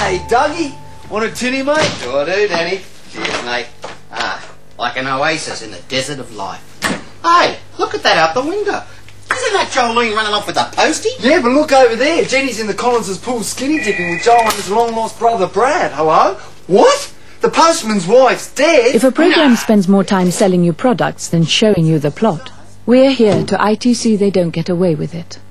Hey, Dougie. Want a tinny, mate? Sure do, Danny. Cheers, mate. Like an oasis in the desert of life. Hey, look at that out the window. Isn't that Jolene running off with a postie? Yeah, but look over there. Jenny's in the Collinses' pool skinny dipping with Joel and his long-lost brother Brad. Hello? What? The postman's wife's dead? If a program spends more time selling you products than showing you the plot, we're here to ITC they don't get away with it.